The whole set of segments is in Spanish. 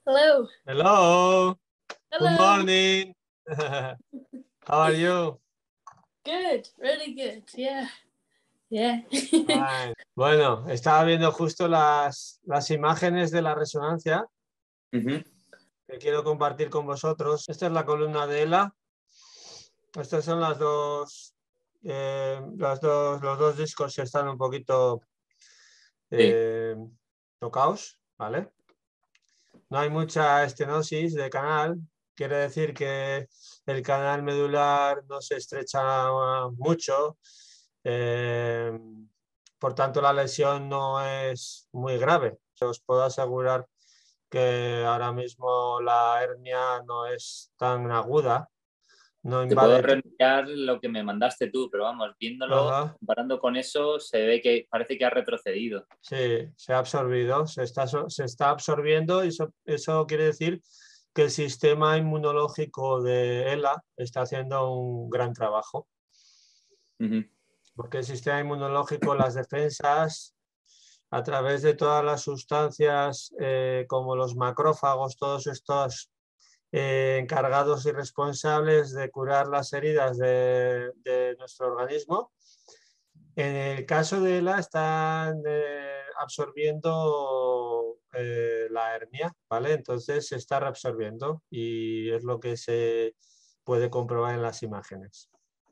Hello. Hello. Hello. Good morning. How are you? Good. Really good. Yeah. Yeah. Fine. Bueno, estaba viendo justo las imágenes de la resonancia que quiero compartir con vosotros. Esta es la columna de ELA. Estos son los dos discos que están un poquito tocados, ¿vale? No hay mucha estenosis de canal. Quiere decir que el canal medular no se estrecha mucho. Por tanto, la lesión no es muy grave. Os puedo asegurar que ahora mismo la hernia no es tan aguda. No Te puedo invade. reenviar lo que me mandaste tú, pero vamos, viéndolo, Ajá. comparando con eso, se ve que parece que ha retrocedido. Sí, se ha absorbido, se está absorbiendo y eso quiere decir que el sistema inmunológico de ELA está haciendo un gran trabajo. Porque el sistema inmunológico, las defensas, a través de todas las sustancias como los macrófagos, todos estos encargados y responsables de curar las heridas de nuestro organismo, en el caso de ELA están absorbiendo la hernia, ¿vale? Entonces se está reabsorbiendo y es lo que se puede comprobar en las imágenes.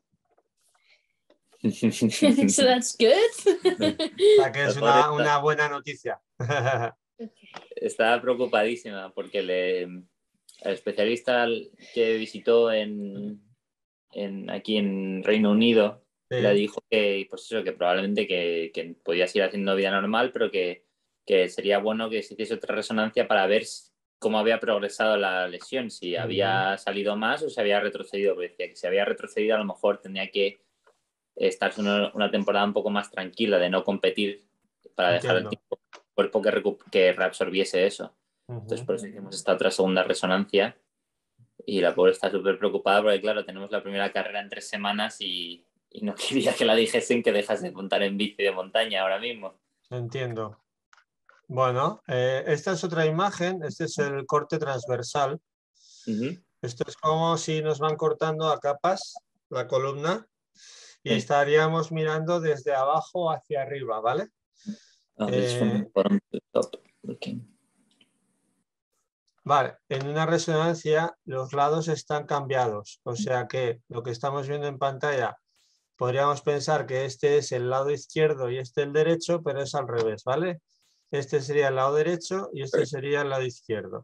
So that's good. O sea que es una buena noticia. Estaba preocupadísima porque el especialista que visitó aquí en Reino Unido le dijo que, pues eso, que probablemente que podía seguir haciendo vida normal, pero que sería bueno que se hiciese otra resonancia para ver cómo había progresado la lesión, si había salido más o se había retrocedido. Porque decía que si había retrocedido a lo mejor tenía que estar una temporada un poco más tranquila de no competir para dejar el cuerpo que reabsorbiese eso. Entonces por eso hicimos esta otra segunda resonancia y la pobre está súper preocupada porque claro, tenemos la primera carrera en 3 semanas y no quería que la dijesen que dejas de montar en bici de montaña ahora mismo. Entiendo. Bueno, esta es otra imagen, este es el corte transversal. Esto es como si nos van cortando a capas la columna y estaríamos mirando desde abajo hacia arriba, ¿vale? Vale, en una resonancia los lados están cambiados, o sea que lo que estamos viendo en pantalla podríamos pensar que este es el lado izquierdo y este el derecho, pero es al revés, ¿vale? Este sería el lado derecho y este sería el lado izquierdo.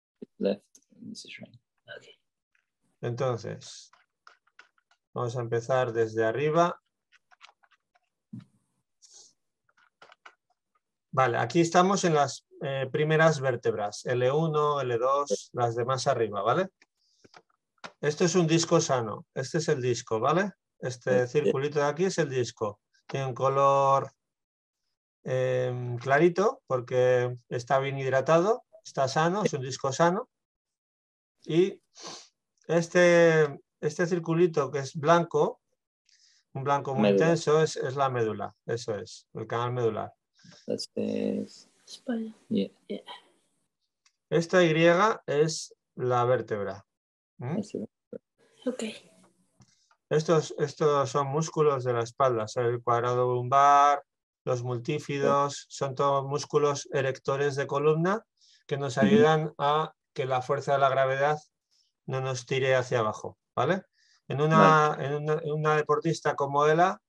Entonces, vamos a empezar desde arriba. Vale, aquí estamos en las primeras vértebras, L1, L2, las de más arriba, ¿vale? Esto es un disco sano, este es el disco, ¿vale? Este circulito de aquí es el disco. Tiene un color clarito porque está bien hidratado, está sano, es un disco sano. Y este circulito que es blanco, un blanco muy intenso, es la médula, eso es, el canal medular. Esta Y es la vértebra. Okay. Estos son músculos de la espalda, el cuadrado lumbar, los multífidos, son todos músculos erectores de columna que nos ayudan a que la fuerza de la gravedad no nos tire hacia abajo, ¿vale? En una deportista como ELA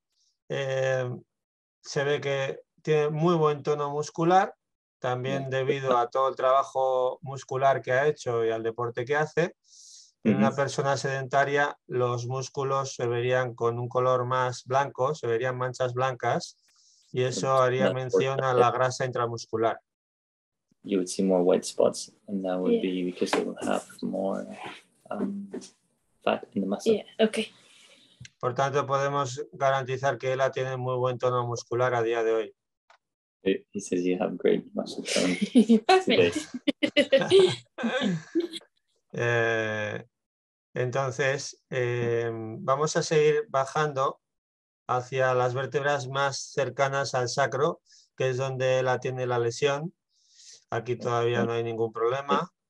se ve que tiene muy buen tono muscular, también debido a todo el trabajo muscular que ha hecho y al deporte que hace. En una persona sedentaria los músculos se verían con un color más blanco, se verían manchas blancas y eso haría mención a la grasa intramuscular. You would see more white spots and that would be because it will have more fat in the muscle. Yeah, okay. Por tanto, podemos garantizar que ELA tiene muy buen tono muscular a día de hoy. He says you have great muscle tone. Perfect. Entonces, vamos a seguir bajando hacia las vértebras más cercanas al sacro, que es donde ELA tiene la lesión. Aquí todavía no hay ningún problema.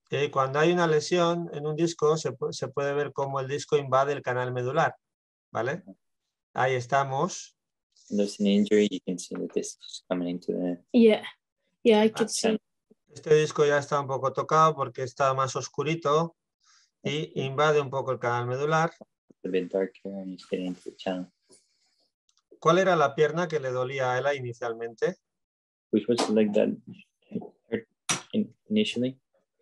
Cuando hay una lesión en un disco, se puede ver cómo el disco invade el canal medular, ¿vale? Ahí estamos. There's an injury, you can see the disc just coming into the... Yeah, I could see. Este disco ya está un poco tocado porque está más oscurito y invade un poco el canal medular. A bit darker and he's getting into the channel. ¿Cuál era la pierna que le dolía a Ella inicialmente? Which was like that initially?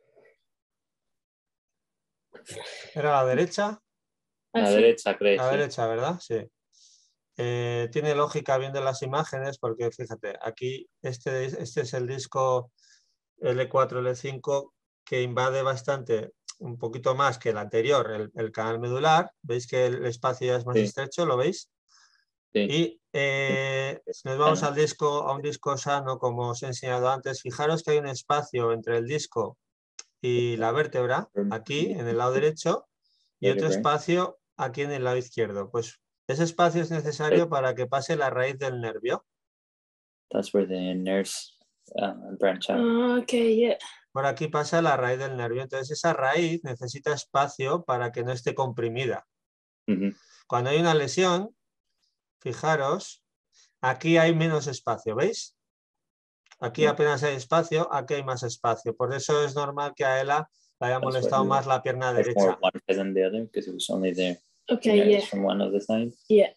¿Era la derecha? La derecha, creo. La Sí. derecha, ¿verdad? Sí. Tiene lógica viendo las imágenes porque fíjate, aquí este es el disco L4, L5 que invade bastante, un poquito más que el anterior, el canal medular. ¿Veis que el espacio ya es más estrecho? ¿Lo veis? Sí. Y si nos vamos a un disco sano, como os he enseñado antes, fijaros que hay un espacio entre el disco y la vértebra, aquí en el lado derecho, y otro espacio aquí en el lado izquierdo. Pues ese espacio es necesario para que pase la raíz del nervio. That's where the nerves branch out. Okay, yeah. Por aquí pasa la raíz del nervio. Entonces esa raíz necesita espacio para que no esté comprimida. Cuando hay una lesión, fijaros, aquí hay menos espacio, ¿veis? Aquí apenas hay espacio, aquí hay más espacio. Por eso es normal que a Ella le haya molestado más la pierna derecha. Okay, yeah.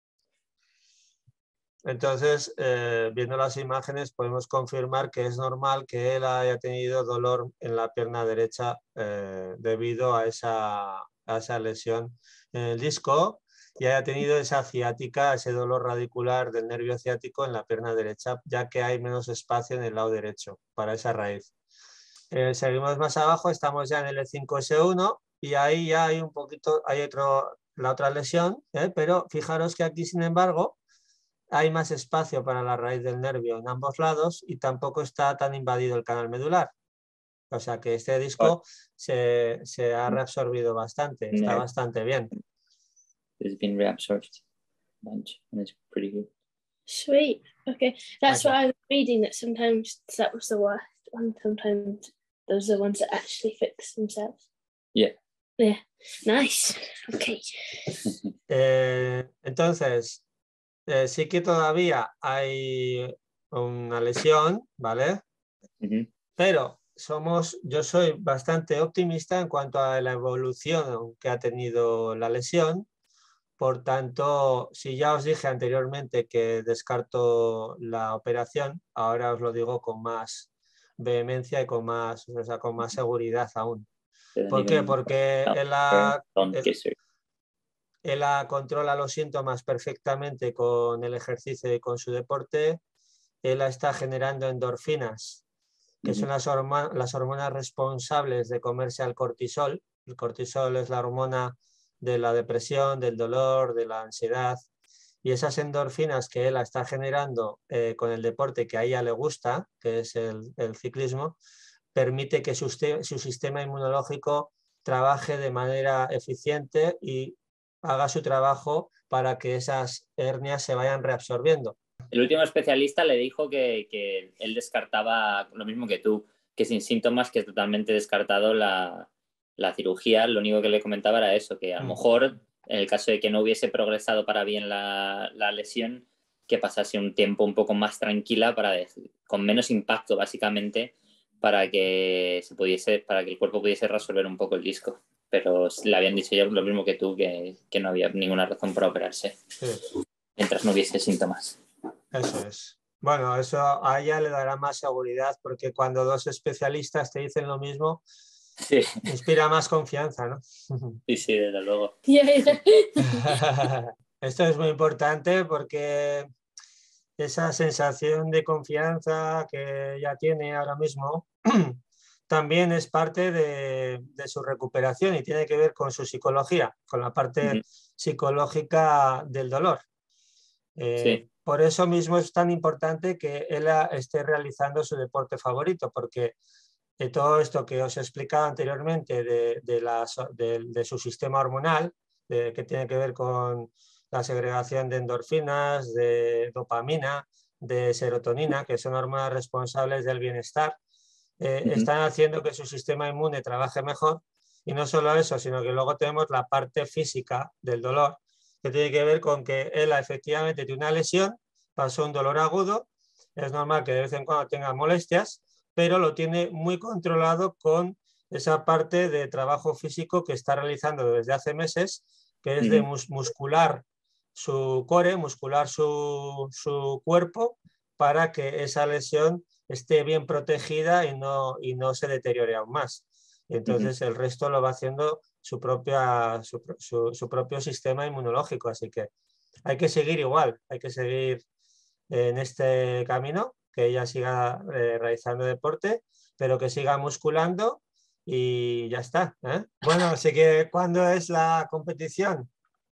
Entonces, viendo las imágenes, podemos confirmar que es normal que él haya tenido dolor en la pierna derecha debido a esa lesión en el disco y haya tenido esa ciática, ese dolor radicular del nervio ciático en la pierna derecha, ya que hay menos espacio en el lado derecho para esa raíz. Seguimos más abajo, estamos ya en el E5S1 y ahí ya hay un poquito, la otra lesión, pero fijaros que aquí, sin embargo, hay más espacio para la raíz del nervio en ambos lados y tampoco está tan invadido el canal medular. O sea que este disco se ha reabsorbido bastante, está bastante bien. It's been reabsorbed a bunch and it's pretty good. Sweet. Okay. That's what I was reading, that sometimes that was the worst one. Sometimes those are the ones that actually fix themselves. Yeah. Yeah. Nice. Okay. Entonces, sí que todavía hay una lesión, ¿vale? Pero yo soy bastante optimista en cuanto a la evolución que ha tenido la lesión. Por tanto, si ya os dije anteriormente que descarto la operación, ahora os lo digo con más vehemencia y con más seguridad aún. ¿Por qué? Porque Ella controla los síntomas perfectamente con el ejercicio y con su deporte. Ella está generando endorfinas, que son las hormonas responsables de comerse al cortisol. El cortisol es la hormona de la depresión, del dolor, de la ansiedad. Y esas endorfinas que ella está generando con el deporte que a ella le gusta, que es el ciclismo, permite que su sistema inmunológico trabaje de manera eficiente y haga su trabajo para que esas hernias se vayan reabsorbiendo. El último especialista le dijo que él descartaba lo mismo que tú, que sin síntomas, que totalmente descartado la cirugía. Lo único que le comentaba era eso, que a lo mejor en el caso de que no hubiese progresado para bien la lesión, que pasase un tiempo un poco más tranquila con menos impacto básicamente para que el cuerpo pudiese resolver un poco el disco. Pero le habían dicho ya lo mismo que tú, que no había ninguna razón para operarse, mientras no hubiese síntomas. Eso es. Bueno, eso a ella le dará más seguridad, porque cuando dos especialistas te dicen lo mismo, inspira más confianza, ¿no? Sí, desde luego. Esto es muy importante porque esa sensación de confianza que ella tiene ahora mismo también es parte de su recuperación y tiene que ver con su psicología, con la parte psicológica del dolor. Por eso mismo es tan importante que ella esté realizando su deporte favorito, porque todo esto que os he explicado anteriormente de su sistema hormonal, que tiene que ver con la segregación de endorfinas, de dopamina, de serotonina, que son hormonas responsables del bienestar, están haciendo que su sistema inmune trabaje mejor. Y no solo eso, sino que luego tenemos la parte física del dolor, que tiene que ver con que él efectivamente tiene una lesión, pasó un dolor agudo, es normal que de vez en cuando tenga molestias, pero lo tiene muy controlado con esa parte de trabajo físico que está realizando desde hace meses, que es de muscular su core, muscular su cuerpo, para que esa lesión esté bien protegida y no se deteriore aún más. Y entonces el resto lo va haciendo su propio sistema inmunológico. Así que hay que seguir igual, hay que seguir en este camino, que ella siga realizando deporte, pero que siga musculando y ya está, ¿eh? Bueno, así que ¿cuándo es la competición?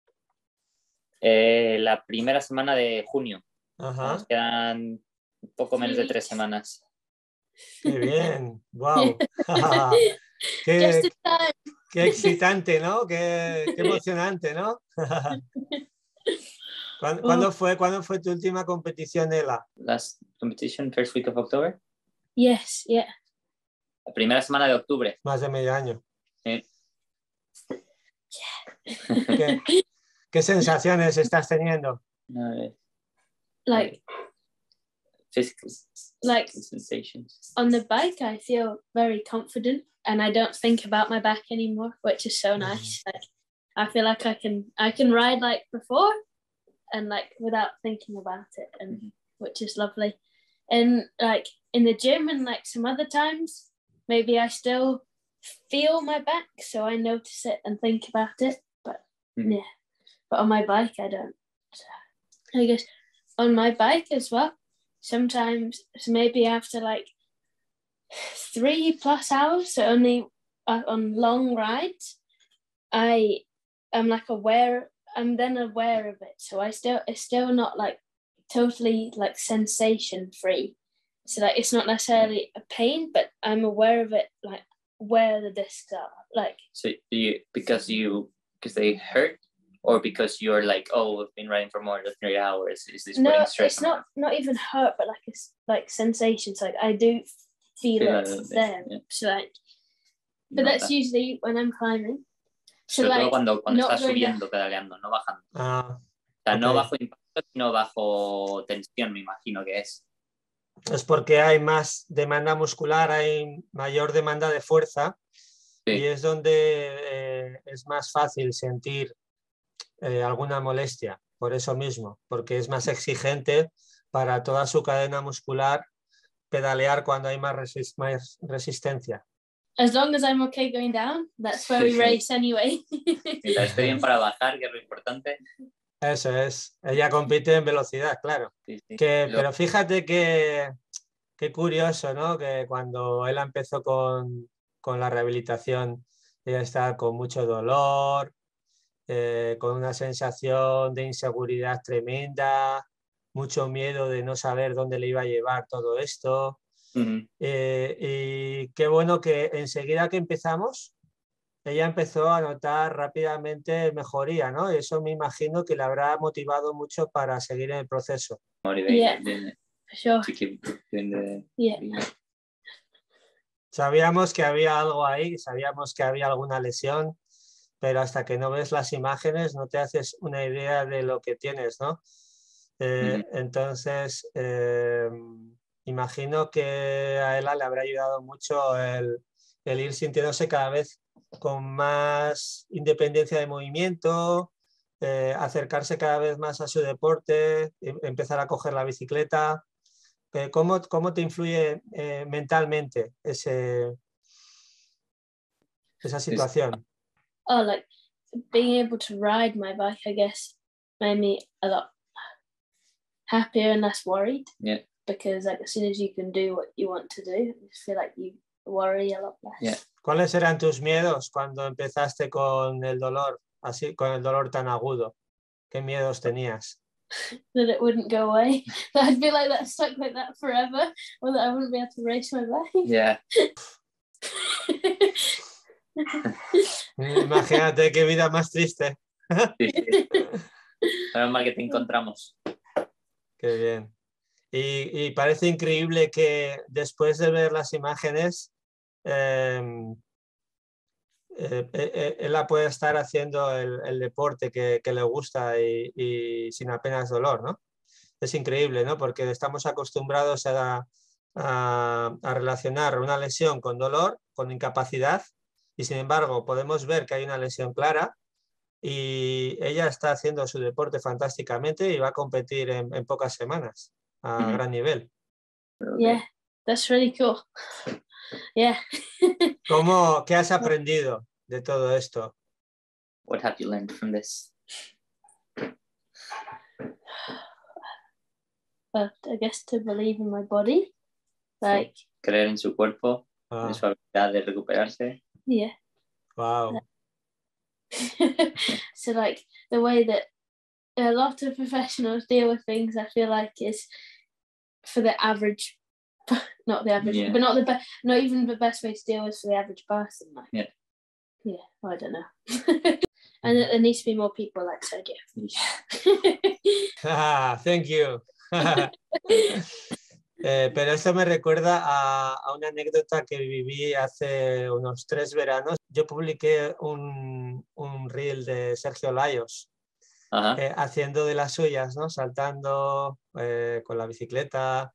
La primera semana de junio. Ajá. Nos quedan un poco menos de 3 semanas. ¡Qué bien! ¡Wow! ¡Qué excitante!, ¿no? ¡Qué emocionante!, ¿no? ¿Cuándo fue tu última competición, Ela? Last competition, first week of October. Yes, yeah. La primera semana de octubre. Más de medio año. Yeah. ¿Qué sensaciones estás teniendo? Like physical sensations. On the bike, I feel very confident, and I don't think about my back anymore, which is so nice. Like I feel like I can ride like before, and like without thinking about it, and which is lovely. And like in the gym and like some other times, maybe I still feel my back, so I notice it and think about it. But yeah, but on my bike, I don't. So I guess on my bike as well, sometimes maybe after like 3+ hours, so only on long rides, I am like aware. I'm then aware of it, so it's still not like totally like sensation free. So like it's not necessarily a pain, but I'm aware of it, like where the discs are. Like so because they hurt, or because you're like, oh, I've been riding for more than 3 hours. Is this putting stress? It's not even hurt, but like it's like sensations. Like I do feel it there. Yeah. So like, but that's usually when I'm climbing. So sobre todo cuando estás subiendo, pedaleando, no bajando. O sea, no bajo impacto, sino bajo tensión, me imagino que es. Es porque hay más demanda muscular, hay mayor demanda de fuerza, y es donde es más fácil sentir alguna molestia, por eso mismo, porque es más exigente para toda su cadena muscular pedalear cuando hay más resistencia. As long as I'm okay going down, that's where we race anyway. Mientras esté bien para bajar, que es lo importante. Eso es. Ella compite en velocidad, claro. Sí. Pero fíjate qué curioso, ¿no? Que cuando él empezó con la rehabilitación, ella estaba con mucho dolor, con una sensación de inseguridad tremenda, mucho miedo de no saber dónde le iba a llevar todo esto. Y qué bueno que enseguida que empezamos, ella empezó a notar rápidamente mejoría, ¿no? Y eso me imagino que le habrá motivado mucho para seguir en el proceso. Yeah, sure. Yeah. Sabíamos que había algo ahí, sabíamos que había alguna lesión, pero hasta que no ves las imágenes no te haces una idea de lo que tienes, ¿no? Entonces, imagino que a Ela le habrá ayudado mucho el ir sintiéndose cada vez con más independencia de movimiento, acercarse cada vez más a su deporte, empezar a coger la bicicleta. ¿Cómo te influye mentalmente esa situación? Oh, like being able to ride my bike, I guess, made me a lot happier and less worried. Yeah. Because like as soon as you can do what you want to do, you feel like you worry a lot less. Yeah. ¿Cuáles eran tus miedos cuando empezaste con el dolor, así, con el dolor tan agudo? ¿Qué miedos tenías? That it wouldn't go away. That I'd be like that, stuck like that forever, or that I wouldn't be able to race my bike. Yeah. Imagínate qué vida más triste. Sí. Menos mal que te encontramos. Qué bien. Y parece increíble que después de ver las imágenes, ella puede estar haciendo el deporte que le gusta y sin apenas dolor, ¿no? Es increíble, ¿no? Porque estamos acostumbrados a relacionar una lesión con dolor, con incapacidad, y sin embargo podemos ver que hay una lesión clara y ella está haciendo su deporte fantásticamente y va a competir en pocas semanas a gran nivel. Yeah, that's really cool. Yeah. ¿Qué has aprendido de todo esto? What have you learned from this? But I guess to believe in my body, like creer en su cuerpo, en su habilidad de recuperarse. Yeah. Wow. So like the way that a lot of professionals deal with things, I feel like is for the average, not the average, but not even the best way to deal with for the average person. Like, yeah, well, I don't know. And there needs to be more people like Sergio. Thank you. Pero esto me recuerda a una anécdota que viví hace unos 3 veranos. Yo publiqué un reel de Sergio Laios haciendo de las suyas, ¿no? Saltando con la bicicleta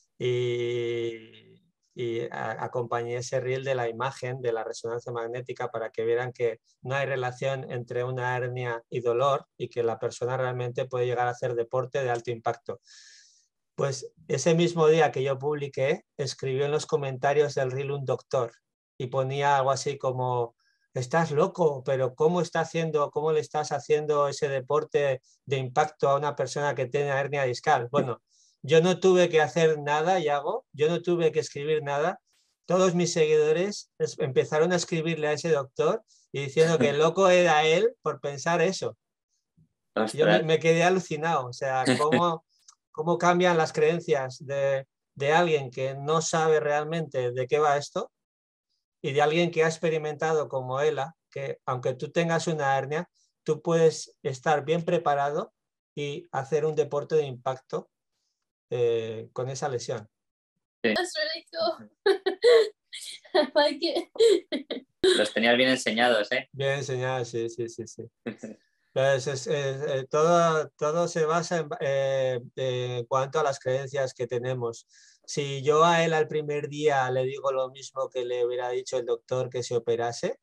y acompañé ese reel de la imagen de la resonancia magnética para que vieran que no hay relación entre una hernia y dolor y que la persona realmente puede llegar a hacer deporte de alto impacto. Pues ese mismo día que yo publiqué, escribió en los comentarios del reel un doctor y ponía algo así como: estás loco, pero ¿cómo le estás haciendo ese deporte de impacto a una persona que tiene hernia discal? Bueno, yo no tuve que hacer nada, yo no tuve que escribir nada. Todos mis seguidores empezaron a escribirle a ese doctor y diciendo que loco era él por pensar eso. Yo me quedé alucinado, o sea, cómo cambian las creencias de alguien que no sabe realmente de qué va esto y de alguien que ha experimentado como ella, que aunque tú tengas una hernia, tú puedes estar bien preparado y hacer un deporte de impacto con esa lesión. That's really cool. I like it. Los tenías bien enseñados, ¿eh? Bien enseñados, sí. Pues todo se basa en cuanto a las creencias que tenemos. Si yo a él al primer día le digo lo mismo que le hubiera dicho el doctor que se operase,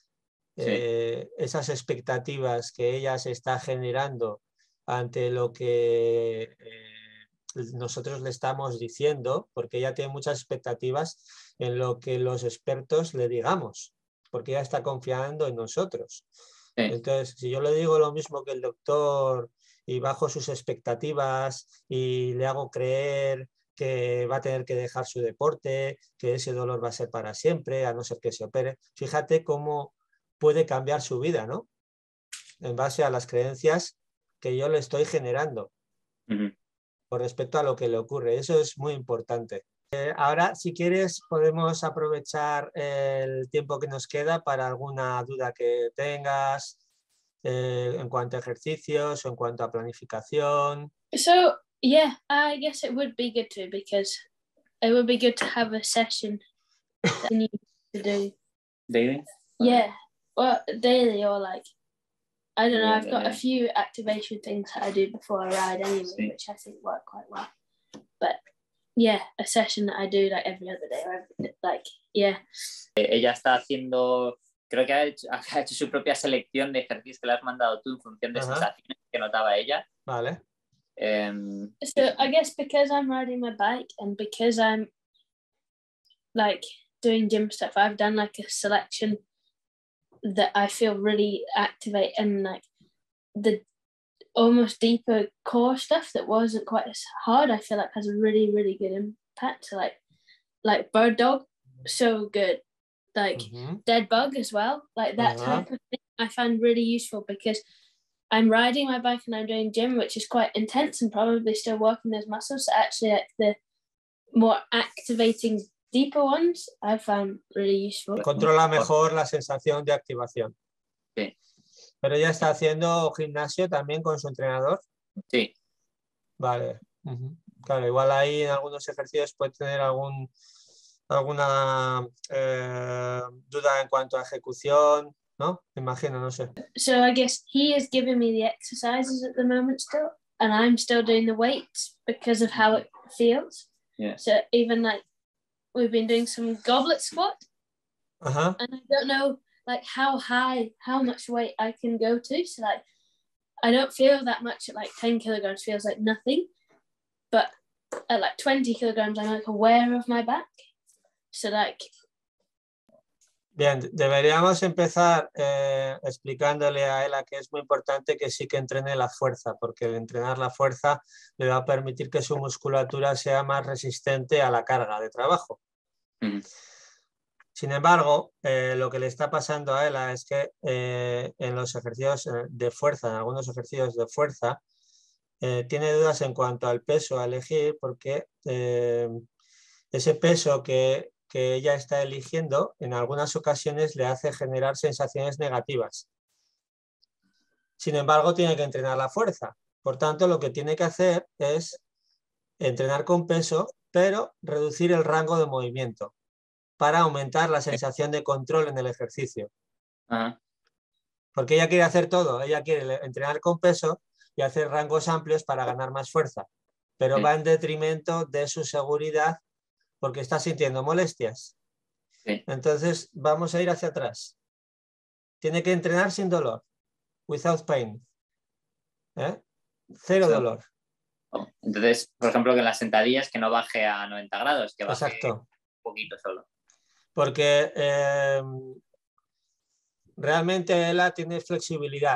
esas expectativas que ella se está generando ante lo que nosotros le estamos diciendo, porque ella tiene muchas expectativas en lo que los expertos le digamos, porque ella está confiando en nosotros. Entonces, si yo le digo lo mismo que el doctor y bajo sus expectativas y le hago creer que va a tener que dejar su deporte, que ese dolor va a ser para siempre, a no ser que se opere, fíjate cómo puede cambiar su vida, ¿no? En base a las creencias que yo le estoy generando con respecto a lo que le ocurre. Eso es muy importante. Ahora, si quieres, podemos aprovechar el tiempo que nos queda para alguna duda que tengas en cuanto a ejercicios o en cuanto a planificación. So, yeah, I guess it would be good to, because it would be good to have a session that you need to do. Daily? Yeah, well, daily or like, I don't know, I've got a few activation things that I do before I ride anyway, which I think work quite well. But yeah, a session that I do like every other day or Ella está haciendo, creo que ha hecho su propia selección de ejercicios que le has mandado tú en función de sensaciones que notaba ella. Vale. So I guess because I'm riding my bike and because I'm like doing gym stuff, I've done like a selection that I feel really activate and like the almost deeper core stuff that wasn't quite as hard, I feel like has a really, really good impact. So like bird dog, so good. Like dead bug as well. Like that type of thing I find really useful because I'm riding my bike and I'm doing gym, which is quite intense and probably still working those muscles. So actually like the more activating deeper ones I found really useful. Controla mejor la sensación de activación. Sí. ¿Pero ella está haciendo gimnasio también con su entrenador? Sí. Vale. Claro, igual ahí en algunos ejercicios puede tener alguna duda en cuanto a ejecución, ¿no? Me imagino, no sé. So I guess he is giving me the exercises at the moment still, and I'm still doing the weights because of how it feels. Yeah. So even like we've been doing some goblet squat, Ajá. and I don't know like how much weight I can go to. So like I don't feel that much at like 10 kilograms, feels like nothing. But at like 20 kilograms, I'm like aware of my back. So like... Bien, deberíamos empezar explicándole a Ela que es muy importante que sí que entrene la fuerza, porque el entrenar la fuerza le va a permitir que su musculatura sea más resistente a la carga de trabajo. Sin embargo, lo que le está pasando a Ela es que en los ejercicios de fuerza, en algunos ejercicios de fuerza, tiene dudas en cuanto al peso a elegir, porque ese peso que ella está eligiendo en algunas ocasiones le hace generar sensaciones negativas. Sin embargo, tiene que entrenar la fuerza. Por tanto, lo que tiene que hacer es entrenar con peso, pero reducir el rango de movimiento para aumentar la sensación de control en el ejercicio. Porque ella quiere hacer todo. Ella quiere entrenar con peso y hacer rangos amplios para ganar más fuerza, pero va en detrimento de su seguridad porque está sintiendo molestias. Sí. Entonces vamos a ir hacia atrás. Tiene que entrenar sin dolor, without pain. Cero dolor. Entonces, por ejemplo, que en las sentadillas que no baje a 90 grados, que baje un poquito solo. Porque realmente ella tiene flexibilidad.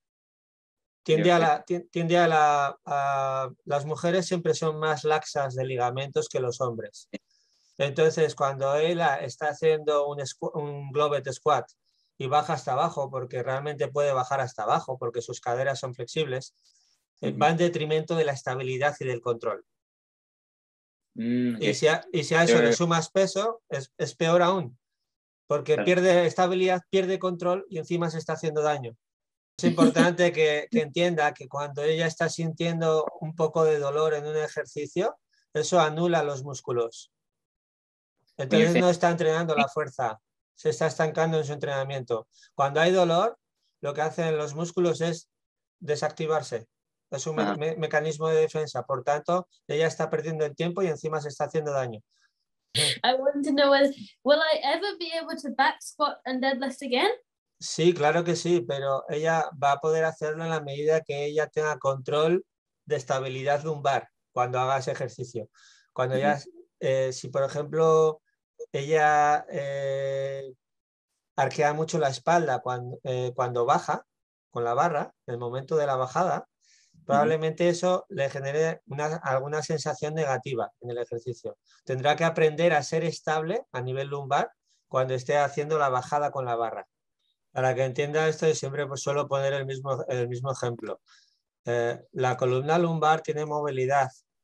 Las mujeres siempre son más laxas de ligamentos que los hombres. Entonces, cuando ella está haciendo un globet squat y baja hasta abajo, porque realmente puede bajar hasta abajo, porque sus caderas son flexibles, va en detrimento de la estabilidad y del control. Y si a eso le sumas peso, es peor aún, porque pierde estabilidad, pierde control y encima se está haciendo daño. Es importante que entienda que cuando ella está sintiendo un poco de dolor en un ejercicio, eso anula los músculos. Entonces no está entrenando la fuerza, se está estancando en su entrenamiento. Cuando hay dolor, lo que hacen los músculos es desactivarse. Es un mecanismo de defensa. Por tanto, ella está perdiendo el tiempo y encima se está haciendo daño. I want to know will I ever be able to back squat and deadlift again? Sí, claro que sí, pero ella va a poder hacerlo en la medida que ella tenga control de estabilidad lumbar cuando haga ese ejercicio. Cuando ella, si por ejemplo ella arquea mucho la espalda cuando baja con la barra, en el momento de la bajada, probablemente eso le genere alguna sensación negativa en el ejercicio. Tendrá que aprender a ser estable a nivel lumbar cuando esté haciendo la bajada con la barra. Para que entienda esto, siempre suelo poner el mismo ejemplo. La columna lumbar tiene movilidad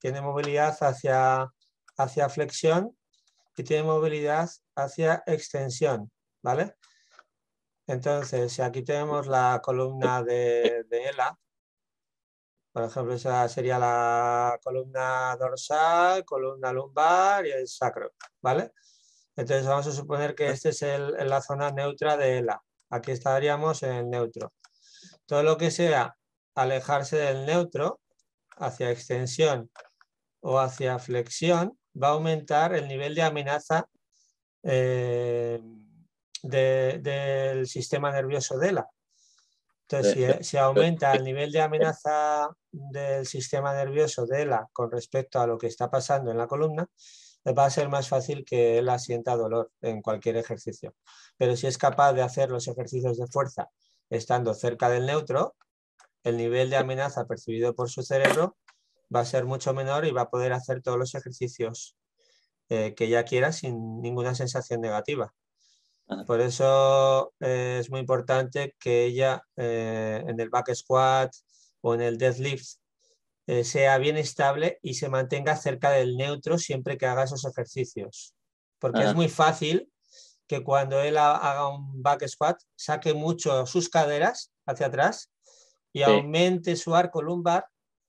hacia flexión y tiene movilidad hacia extensión, ¿vale? Entonces, si aquí tenemos la columna de Ela, por ejemplo, esa sería la columna dorsal, columna lumbar y el sacro, ¿vale? Entonces vamos a suponer que este es la zona neutra de Ela. Aquí estaríamos en el neutro. Todo lo que sea alejarse del neutro hacia extensión o hacia flexión va a aumentar el nivel de amenaza del sistema nervioso de Ela. Entonces, si aumenta el nivel de amenaza del sistema nervioso de Ela con respecto a lo que está pasando en la columna, va a ser más fácil que Ela sienta dolor en cualquier ejercicio. Pero si es capaz de hacer los ejercicios de fuerza estando cerca del neutro, el nivel de amenaza percibido por su cerebro va a ser mucho menor y va a poder hacer todos los ejercicios que ella quiera sin ninguna sensación negativa. Por eso es muy importante que ella en el back squat o en el deadlift sea bien estable y se mantenga cerca del neutro siempre que haga esos ejercicios. Porque es muy fácil que cuando él haga un back squat saque mucho sus caderas hacia atrás y aumente su arco lumbar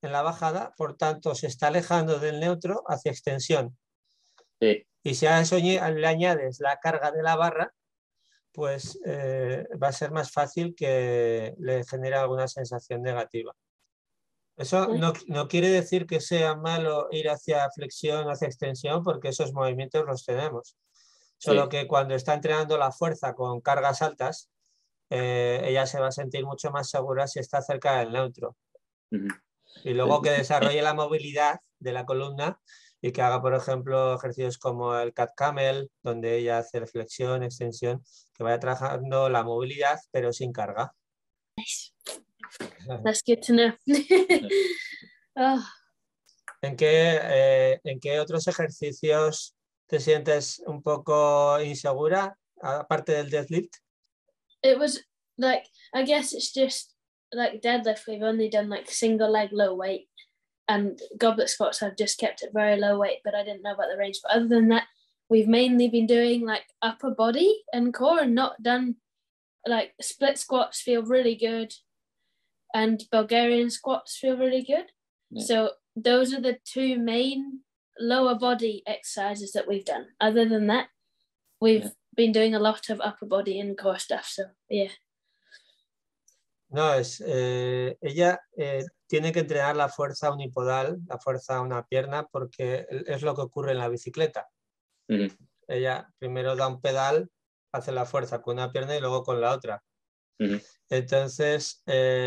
en la bajada, por tanto se está alejando del neutro hacia extensión. Sí. Y si a eso le añades la carga de la barra, pues va a ser más fácil que le genere alguna sensación negativa. Eso no quiere decir que sea malo ir hacia flexión, hacia extensión, porque esos movimientos los tenemos. Solo que cuando está entrenando la fuerza con cargas altas, ella se va a sentir mucho más segura si está cerca del neutro. Y luego que desarrolle la movilidad de la columna y que haga, por ejemplo, ejercicios como el cat camel, donde ella hace flexión, extensión, que vaya trabajando la movilidad, pero sin carga. Nice. That's good to know. Oh. ¿En qué otros ejercicios te sientes un poco insegura, aparte del deadlift? It was like, I guess it's just like deadlift, we've only done like single leg low weight, and goblet squats I've just kept at very low weight, but I didn't know about the range. But other than that, we've mainly been doing like upper body and core, and not done like split squats feel really good, and Bulgarian squats feel really good. Yeah. So those are the two main lower body exercises that we've done. Other than that, we've been doing a lot of upper body and core stuff. So yeah. No, ella tiene que entrenar la fuerza unipodal, la fuerza a una pierna, porque es lo que ocurre en la bicicleta. Ella primero da un pedal, hace la fuerza con una pierna y luego con la otra. Entonces,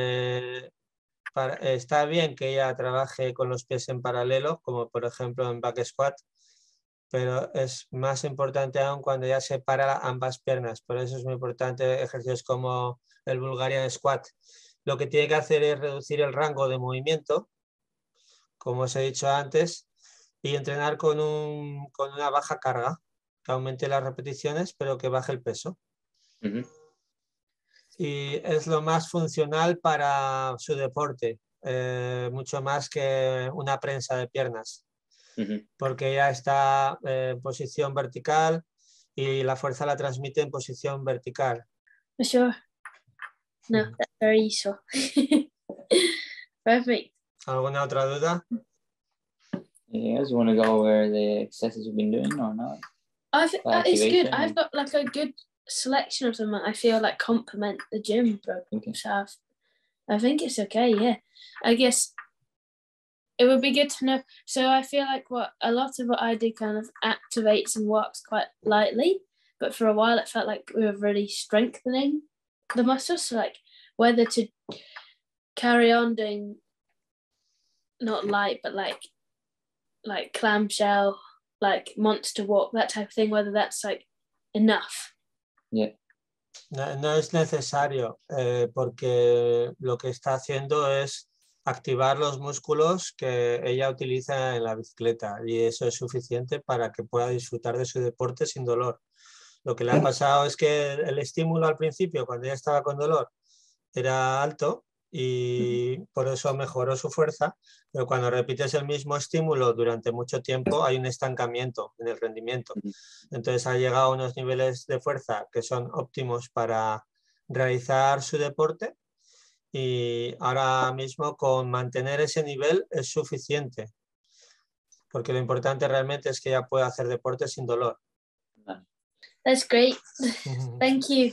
está bien que ella trabaje con los pies en paralelo, como por ejemplo en back squat, pero es más importante aún cuando ya separa ambas piernas. Por eso es muy importante ejercicios como el Bulgarian squat. Lo que tiene que hacer es reducir el rango de movimiento, como os he dicho antes, y entrenar con una baja carga, que aumente las repeticiones, pero que baje el peso. Y es lo más funcional para su deporte, mucho más que una prensa de piernas, porque ya está en posición vertical y la fuerza la transmite en posición vertical. For sure. No, that's very useful. Perfect. ¿Alguna otra duda? You guys want to go over the exercises you've been doing or not? It's good. I've got like a good selection of them that I feel like complement the gym program. So I think it's okay. Yeah, I guess it would be good to know. So I feel like a lot of what I do kind of activates and works quite lightly, but for a while it felt like we were really strengthening the muscles. So like whether to carry on doing not light, but like clamshell, like monster walk, that type of thing, whether that's like enough. Yeah. No es necesario, porque lo que está haciendo es activar los músculos que ella utiliza en la bicicleta, y eso es suficiente para que pueda disfrutar de su deporte sin dolor. Lo que le ha pasado es que el estímulo al principio, cuando ella estaba con dolor, era alto y por eso mejoró su fuerza, pero cuando repites el mismo estímulo durante mucho tiempo hay un estancamiento en el rendimiento. Entonces ha llegado a unos niveles de fuerza que son óptimos para realizar su deporte, y ahora mismo con mantener ese nivel es suficiente, porque lo importante realmente es que ella pueda hacer deporte sin dolor. That's great. Thank you.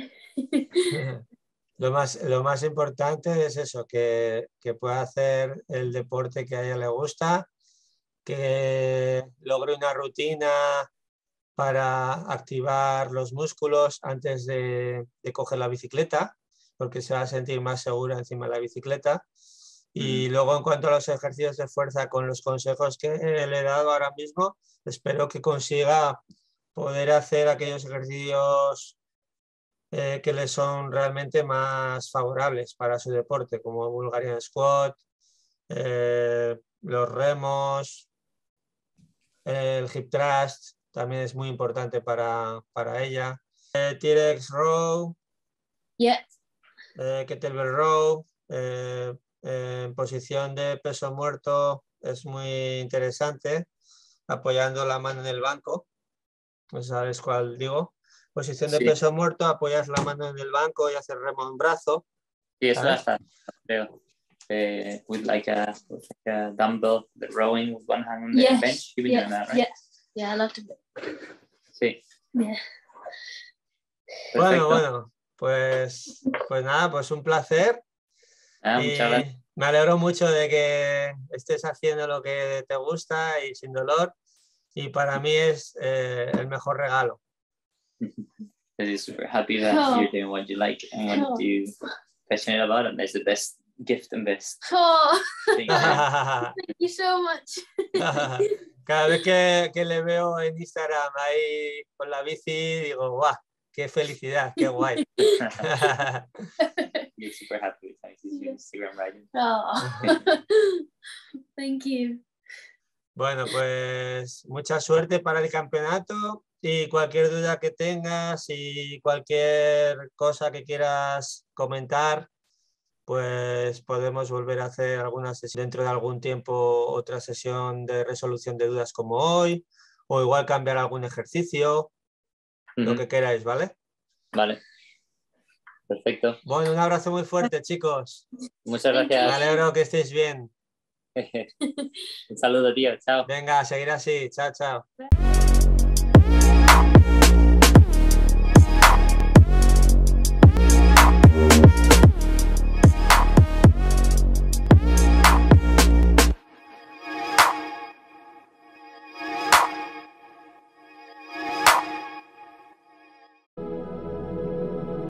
Lo más importante es eso, que pueda hacer el deporte que a ella le gusta, que logre una rutina para activar los músculos antes de coger la bicicleta, porque se va a sentir más segura encima de la bicicleta. Y luego, en cuanto a los ejercicios de fuerza, con los consejos que le he dado ahora mismo, espero que consiga poder hacer aquellos ejercicios que le son realmente más favorables para su deporte, como el Bulgarian Squat, los remos, el hip thrust también es muy importante para ella, T-Rex row, kettlebell row, en posición de peso muerto es muy interesante, apoyando la mano en el banco, no sabes cuál digo. Posición de peso muerto, apoyas la mano en el banco y haces remo en brazo. Sí, eso está, creo. with like a dumbbell rowing with one hand on the bench. You've been doing that, right? Yeah, I love to. Sí. Yeah. Bueno, pues nada, pues un placer. Muchas gracias. Me alegro mucho de que estés haciendo lo que te gusta y sin dolor. Y para mí es el mejor regalo. I'm super happy that you're doing what you like and what you're passionate about, and that's the best gift and best thing. Thank you so much. Cada vez que le veo en Instagram ahí con la bici, digo, ¡guau! ¡Qué felicidad! ¡Qué guay! You're super happy with your Instagram riding. Thank you. Bueno, pues mucha suerte para el campeonato y cualquier duda que tengas y cualquier cosa que quieras comentar, pues podemos volver a hacer alguna sesión dentro de algún tiempo, otra sesión de resolución de dudas como hoy, o igual cambiar algún ejercicio, lo que queráis, ¿vale? Vale. Perfecto. Bueno, un abrazo muy fuerte, chicos. Muchas gracias. Me alegro que estéis bien. Un saludo, tío. Chao. Venga, a seguir así. Chao, chao.